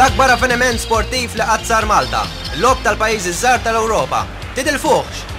L-akbar avveniment sportiv li qatt sar Malta, l-lob tal-pajjiżi żgħar tal-Ewropa. Tidilfuħx!